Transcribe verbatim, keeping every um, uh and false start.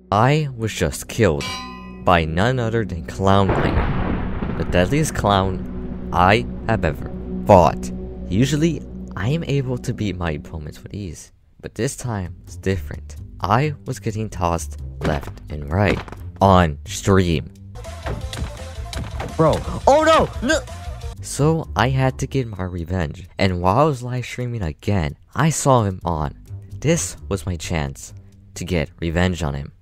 I was just killed by none other than Clownliner, the deadliest clown I have ever fought. Usually, I am able to beat my opponents with ease, but this time it's different. I was getting tossed left and right on stream. Bro, oh no, no! So I had to get my revenge, and while I was live streaming again, I saw him on. This was my chance to get revenge on him.